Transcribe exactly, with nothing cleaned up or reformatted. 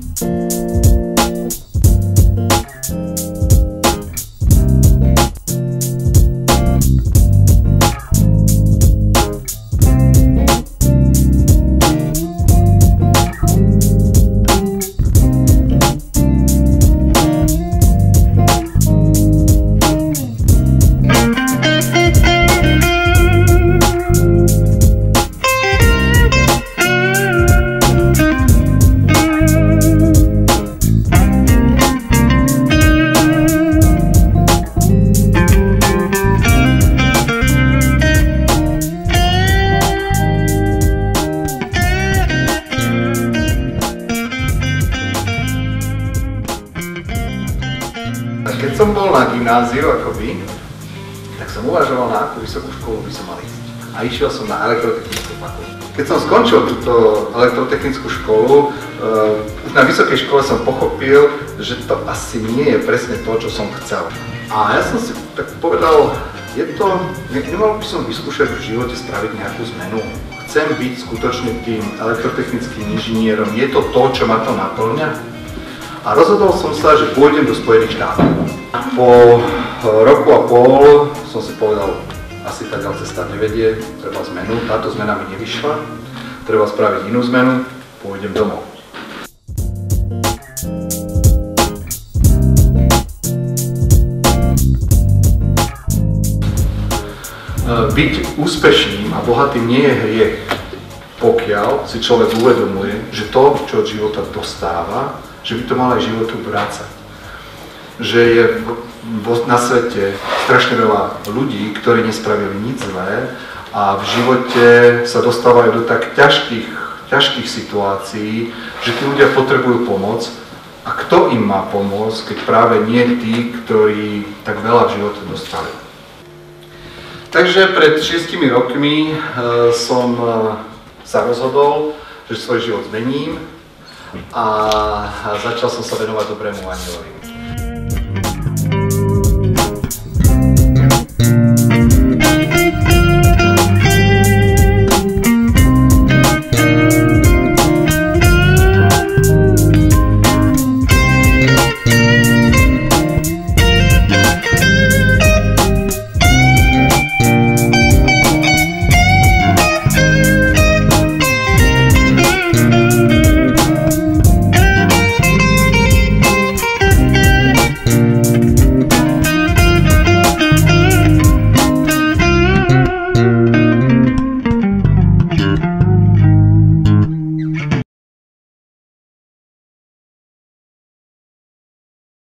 Keď som bol na gymnáziu ako vy, tak som uvažoval, na akú vysokú školu by som mal ísť. A išiel som na elektrotechnickú fakultu. Keď som skončil túto elektrotechnickú školu, uh, už na vysokej škole som pochopil, že to asi nie je presne to, čo som chcel. A ja som si tak povedal, je to, nemal by som vyskúšať v živote spraviť nejakú zmenu. Chcem byť skutočne tým elektrotechnickým inžinierom, je to to, čo ma to naplňa? A rozhodol som sa, že pôjdem do Spojených štátov. Po roku a pol som si povedal, asi taká cesta nevedie, treba zmenu, táto zmena mi nevyšla, treba spraviť inú zmenu, pôjdem domov. Byť úspešným a bohatým nie je hriech, pokiaľ si človek uvedomuje, že to, čo od života dostáva, že by to mal aj životu vrácať. Že je na svete strašne veľa ľudí, ktorí nespravili nič zlé a v živote sa dostávajú do tak ťažkých, ťažkých situácií, že tí ľudia potrebujú pomoc. A kto im má pomôcť, keď práve nie tí, ktorí tak veľa v živote dostali. Takže pred šiestimi rokmi som sa rozhodol, že svoj život zmením a začal som sa venovať dobrému anjelovi.